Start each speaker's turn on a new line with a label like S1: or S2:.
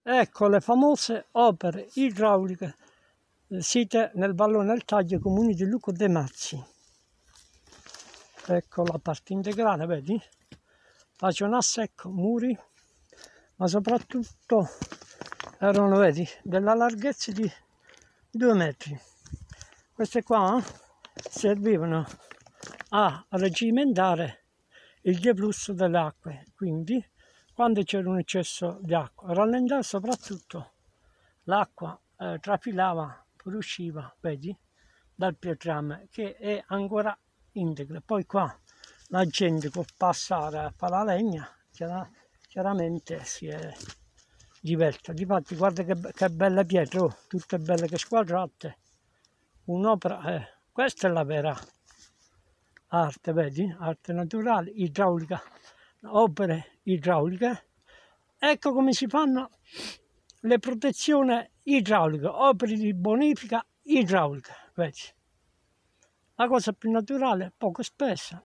S1: Ecco le famose opere idrauliche site nel vallone del Taglio, comune di Luco de' Mazzi. Ecco la parte integrale, vedi? Facevano a secco, muri, ma soprattutto erano, vedi, della larghezza di 2 metri. Queste qua servivano a regimentare il deflusso delle acque, quindi quando c'era un eccesso di acqua, rallentare soprattutto l'acqua trafilava, fuoriusciva, vedi, dal pietrame che è ancora integra. Poi qua la gente può passare a fare la legna, chiaramente si è diverte. Difatti guarda che belle pietre, oh, tutte belle che squadrate, un'opera, questa è la vera arte, vedi, arte naturale, idraulica, opere idrauliche. Ecco come si fanno le protezioni idrauliche, opere di bonifica idraulica, vedi. La cosa più naturale, poco spessa,